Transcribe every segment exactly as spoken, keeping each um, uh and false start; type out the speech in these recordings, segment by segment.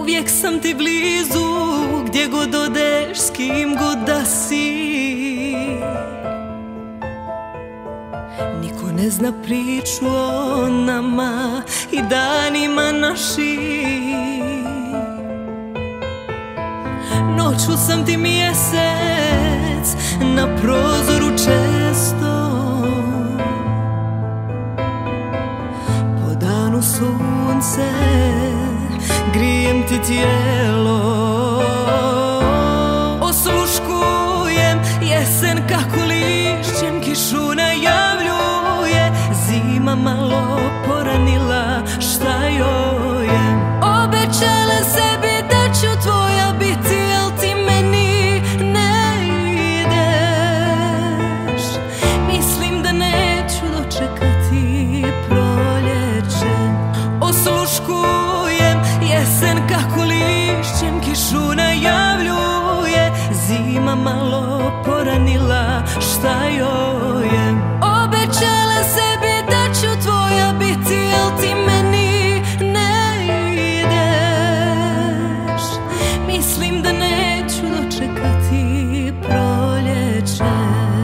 Uvijek sam ti blizu, gdje god odeš, s kim god da si. Niko ne zna priču o nama i danima našim. Noću sam ti mjesec na prozoru često, po danu sunce grijem ti tijelo. Osluškujem jesen kako lišćem kišu najavljuje. Zima malo poranila, šta joj je? Obećala sebi da ću tvoja biti, al ti meni ne ideš. Mislim da neću dočekati proljeće. Osluškujem jesen kako lišćem kišu najavljuje. Zima malo poranila, šta joj je? Obećala sebi da ću tvoja biti, al ti meni ne ideš. Mislim da neću dočekati proljeće.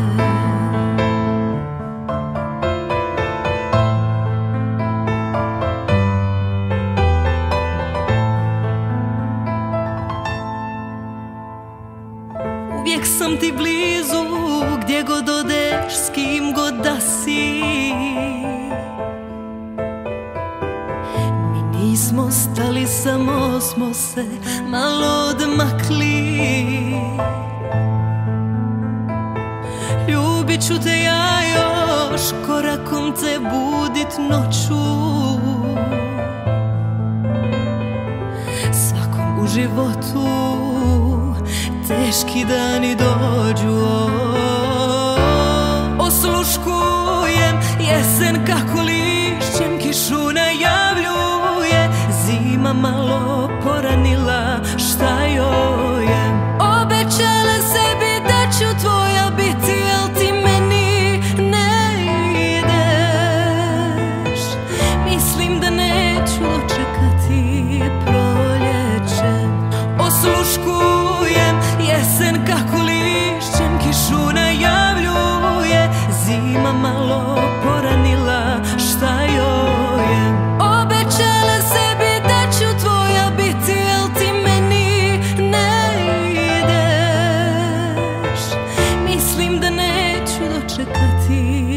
Uvijek sam ti blizu, gdje god odeš, s kim god da si. Mi nismo stali, samo smo se malo odmakli. Ljubit ću te ja još, korakom te budit noću. Svakom u životu teški dani dođu. Osluškujem jesen kako lišćem kišu najavljuje. Zima malo poranila, šta joj je? Obećala sebi da ću tvoja biti, al ti meni ne ideš. Mislim da neću dočekati proljeće. Osluškujem jesen kako lišćem kišu najavljuje. Zima malo poranila, šta joj je? Obećala sebi da ću tvoja biti, al ti meni ne ideš. Mislim da neću dočekati